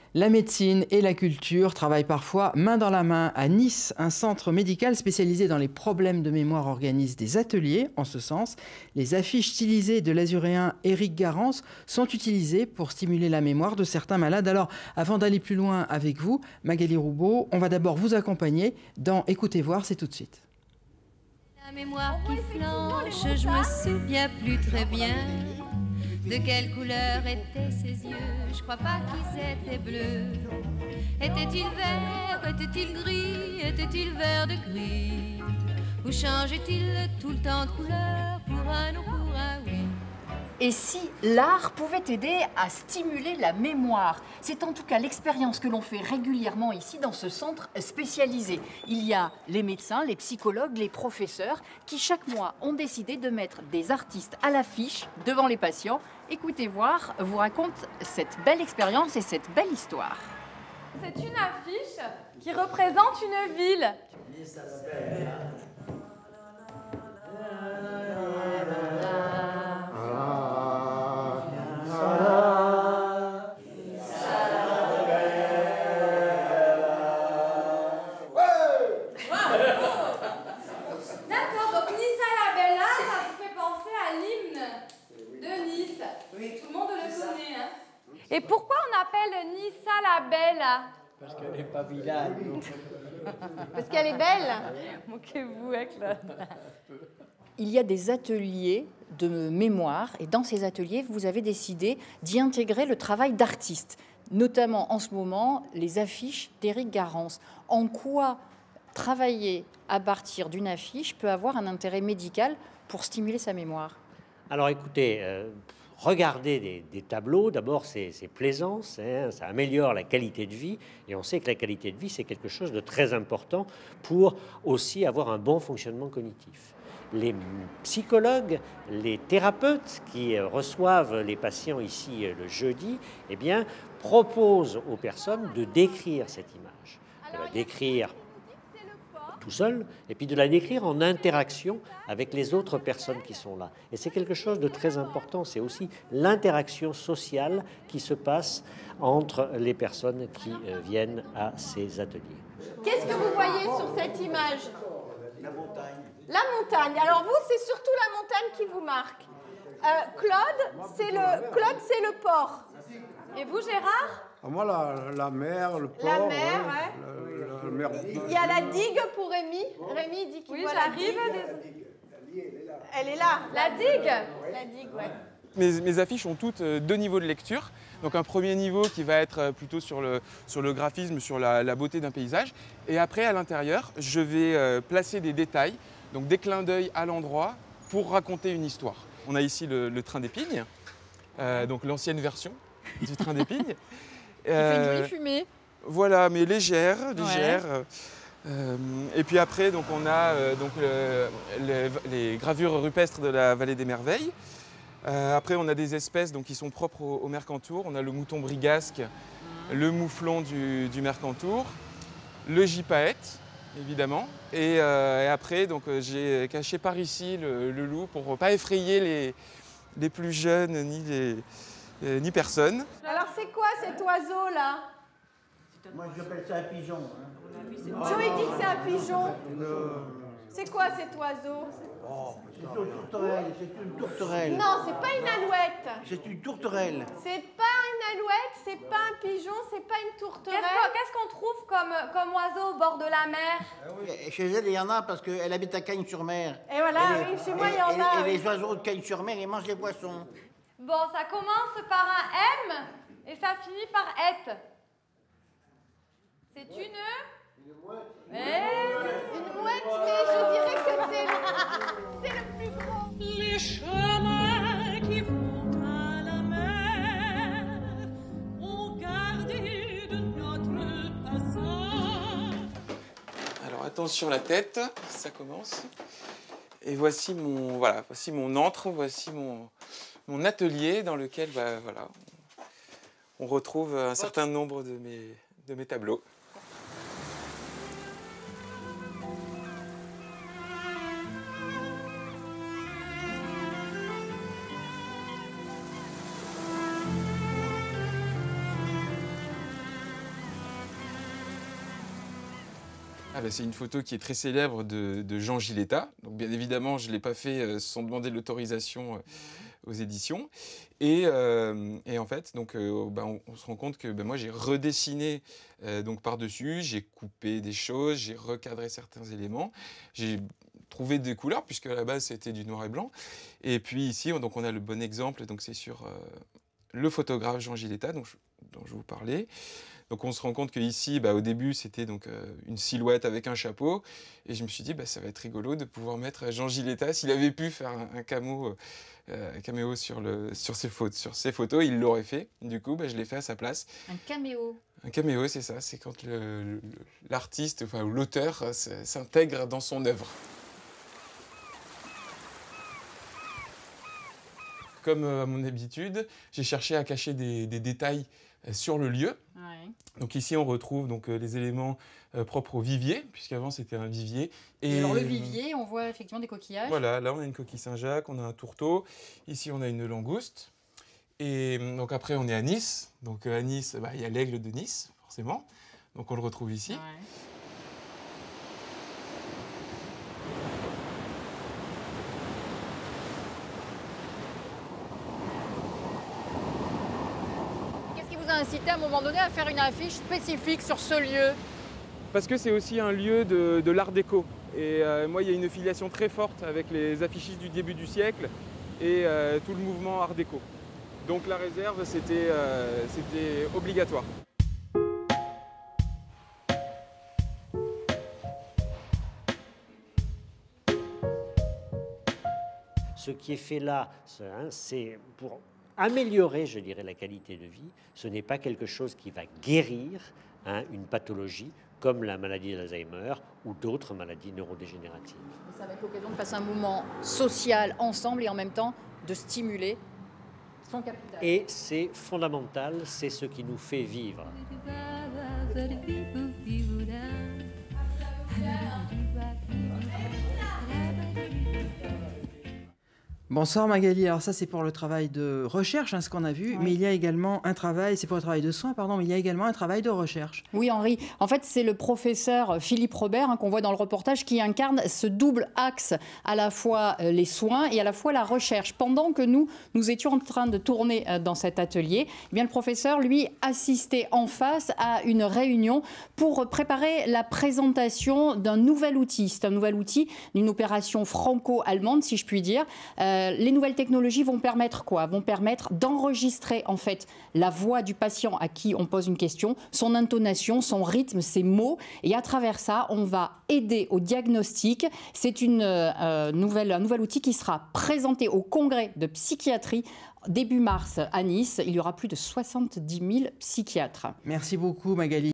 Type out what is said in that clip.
La médecine et la culture travaillent parfois main dans la main. À Nice, un centre médical spécialisé dans les problèmes de mémoire organise des ateliers en ce sens. Les affiches stylisées de l'azuréen Éric Garance sont utilisées pour stimuler la mémoire de certains malades. Alors, avant d'aller plus loin avec vous, Magali Roubaud, on va d'abord vous accompagner dans Écoutez voir, c'est tout de suite. La mémoire qui flanche, je me souviens plus très bien. De quelle couleur étaient ses yeux? Je crois pas qu'ils étaient bleus. Était-il vert? Était-il gris? Était-il vert de gris? Ou changeait-il tout le temps de couleur pour un ou pour un oui? Et si l'art pouvait aider à stimuler la mémoire? C'est en tout cas l'expérience que l'on fait régulièrement ici dans ce centre spécialisé. Il y a les médecins, les psychologues, les professeurs qui chaque mois ont décidé de mettre des artistes à l'affiche devant les patients. Écoutez voir vous raconte cette belle expérience et cette belle histoire. C'est une affiche qui représente une ville. Et pourquoi on appelle Nissa la Belle? Parce qu'elle n'est pas vilaine. Parce qu'elle est belle. Moquez-vous avec la... Il y a des ateliers de mémoire et dans ces ateliers, vous avez décidé d'y intégrer le travail d'artistes, notamment en ce moment les affiches d'Éric Garance. En quoi travailler à partir d'une affiche peut avoir un intérêt médical pour stimuler sa mémoire? Alors écoutez, regarder des tableaux, d'abord c'est plaisant, ça améliore la qualité de vie, et on sait que la qualité de vie c'est quelque chose de très important pour aussi avoir un bon fonctionnement cognitif. Les psychologues, les thérapeutes qui reçoivent les patients ici le jeudi, eh bien, proposent aux personnes de décrire cette image, de la décrire tout seul, et puis de la décrire en interaction avec les autres personnes qui sont là. Et c'est quelque chose de très important, c'est aussi l'interaction sociale qui se passe entre les personnes qui viennent à ces ateliers. Qu'est-ce que vous voyez sur cette image? La montagne. La montagne. Alors vous, c'est surtout la montagne qui vous marque. Claude, c'est le port. Et vous, Gérard? Moi, la mer, le port. La mer, ouais. La mer. Il y a la digue pour Rémi. Rémi dit qu'il voit la digue. Elle est là. La digue. La digue, ouais. Mes affiches ont toutes deux niveaux de lecture. Donc un premier niveau qui va être plutôt sur le graphisme, sur la beauté d'un paysage. Et après, à l'intérieur, je vais placer des détails, donc des clins d'œil à l'endroit pour raconter une histoire. On a ici le train d'Épingle, donc l'ancienne version du train d'Épingle. Il fait une jolie fumée. Voilà, mais légère. Ouais. Et puis après, donc, on a les gravures rupestres de la vallée des merveilles. Après, on a des espèces donc, qui sont propres au Mercantour. On a le mouton brigasque, le mouflon du Mercantour, le gypaète, évidemment. Et après, donc, j'ai caché par ici le loup pour ne pas effrayer les plus jeunes ni personne. Alors, c'est quoi cet oiseau-là? Moi, j'appelle ça un pigeon. Hein. Joey dit que c'est un pigeon. C'est quoi cet oiseau? C'est une tourterelle. C'est une tourterelle. Non, c'est pas une alouette. C'est une tourterelle. C'est pas une alouette, c'est pas un pigeon, c'est pas une tourterelle. Qu'est-ce qu'on trouve comme oiseau au bord de la mer? Et chez elle, il y en a parce qu'elle habite à Cagnes-sur-Mer. Et voilà, oui, chez moi, il y en a. Et les oiseaux de Cagnes-sur-Mer, ils mangent les poissons. Bon, ça commence par un M et ça finit par et. C'est une mouette. Une mouette, mais je dirais que c'est le plus gros. Les chemins qui vont à la mer ont gardé de notre passage. Alors attention la tête, ça commence. Et voici mon antre, voici mon atelier dans lequel on retrouve un certain nombre de mes tableaux. C'est une photo qui est très célèbre de Jean Giletta. Donc bien évidemment, je ne l'ai pas fait sans demander l'autorisation aux éditions. Et en fait, donc, on se rend compte que moi, j'ai redessiné donc par-dessus, j'ai coupé des choses, j'ai recadré certains éléments, j'ai trouvé des couleurs, puisque à la base, c'était du noir et blanc. Et puis ici, donc, on a le bon exemple, donc c'est sur le photographe Jean Giletta, dont je vous parlais. Donc on se rend compte qu'ici, au début, c'était donc une silhouette avec un chapeau. Et je me suis dit, ça va être rigolo de pouvoir mettre Jean Giletta. S'il avait pu faire un caméo sur ses photos, il l'aurait fait. Du coup, je l'ai fait à sa place. Un caméo. Un caméo, c'est ça. C'est quand l'artiste, ou l'auteur s'intègre dans son œuvre. Comme à mon habitude, j'ai cherché à cacher des détails sur le lieu. Ouais. Donc ici, on retrouve donc, les éléments propres au vivier, puisqu'avant c'était un vivier. Et alors le vivier, on voit effectivement des coquillages. Voilà, là on a une coquille Saint-Jacques, on a un tourteau, ici on a une langouste. Et donc après on est à Nice, donc à Nice, il y a l'aigle de Nice, forcément. Donc on le retrouve ici. Ouais. Incité à un moment donné à faire une affiche spécifique sur ce lieu? Parce que c'est aussi un lieu de l'art déco. Et moi, il y a une filiation très forte avec les affichistes du début du siècle et tout le mouvement art déco. Donc la réserve, c'était obligatoire. Ce qui est fait là, c'est pour améliorer, je dirais, la qualité de vie. Ce n'est pas quelque chose qui va guérir une pathologie comme la maladie d'Alzheimer ou d'autres maladies neurodégénératives. Ça va être l'occasion de passer un moment social ensemble et en même temps de stimuler son capital. Et c'est fondamental, c'est ce qui nous fait vivre. Bonsoir Magali, alors ça c'est pour le travail de recherche, ce qu'on a vu, mais il y a également un travail, c'est pour le travail de soins, pardon, mais il y a également un travail de recherche. Oui Henri, en fait c'est le professeur Philippe Robert qu'on voit dans le reportage qui incarne ce double axe, à la fois les soins et à la fois la recherche. Pendant que nous étions en train de tourner dans cet atelier, eh bien, le professeur lui assistait en face à une réunion pour préparer la présentation d'un nouvel outil. C'est un nouvel outil d'une opération franco-allemande si je puis dire. Les nouvelles technologies vont permettre quoi? Vont permettre d'enregistrer en fait la voix du patient à qui on pose une question, son intonation, son rythme, ses mots. Et à travers ça, on va aider au diagnostic. C'est un nouvel outil qui sera présenté au congrès de psychiatrie début mars à Nice. Il y aura plus de 70 000 psychiatres. Merci beaucoup Magali.